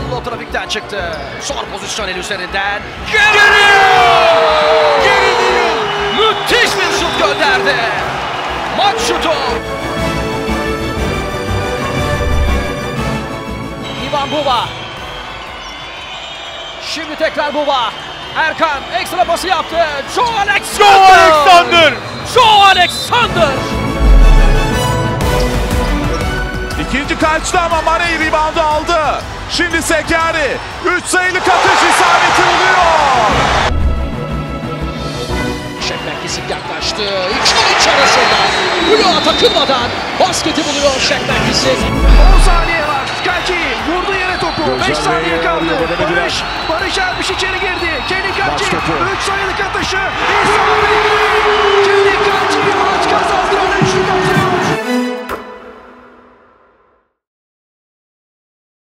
Danilo trafikten çıktı. Son pozisyon el üzerinden. Geri değil. Müthiş bir şut gönderdi. Maç şutu. Ivan Buba. Şimdi tekrar Buba. Erkan ekstra pası yaptı. Joe Alexander. İkinci kaçtı ama Marey reboundu aldı. Şimdi Sekeri. 3 sayılık atış isabeti oluyor. Şekmenkisik yaklaştı. İç arasında. Bloğa takılmadan basketi buluyor Şekmenkisik. 10 saniye var. Kanki vurdu yere topu. 5 saniye kaldı. Barış Ermiş içeri girdi. Kenny Kanki 3 sayılık atışı. İsabetli. Kenny Kanki maç kazandıran üçlük atıyor.